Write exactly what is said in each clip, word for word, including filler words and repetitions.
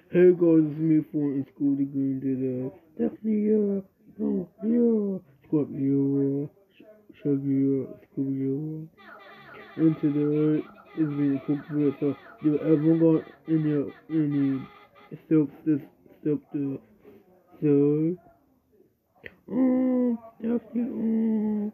Hey guys, it's me for in school again today. Definitely, yeah, no, yeah, Scorpio, Shaggy, Scooby, and today is being cooked with. So, do you ever got any any steps this step to so? Um, definitely, um,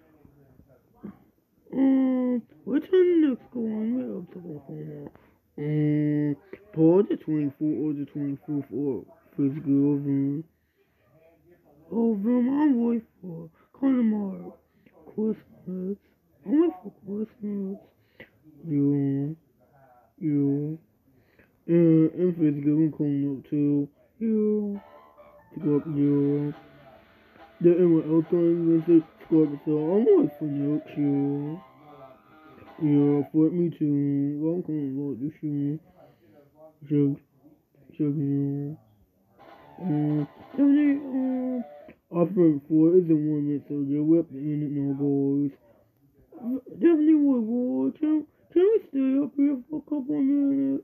um, what's on the next one? What else am I going on? Um, Paul the twenty-fourth or the twenty-fifth or physical over. Over my voice for Connemara Christmas. I went for Christmas. You, you, and and Thanksgiving coming up too. You, to go up you. The and what else I'm gonna say Scorpio, so I'm going for next you. Yeah, for me too. I'm coming about this year. Jug, jug you. Um, and they, um, our front four isn't one minute, so they're up the end it no boys. Definitely would, boy. Can, can we stay up here for a couple of minutes?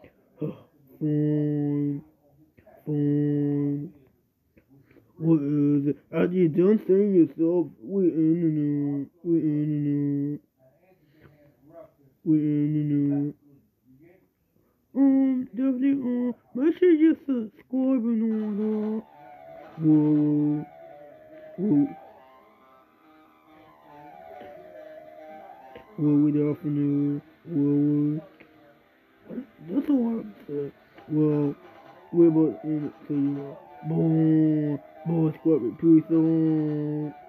Fine, fine. What is it? After you done saying yourself, we're in and out. We're in and out. We're in and out. Um, definitely, um, make sure you subscribe and all that. Whoa, whoa, whoa, with the afternoon. Whoa, whoa. That's a lot to say. Well, we're about to end it, so you know. Boom. Boom, Scorpion, peace on.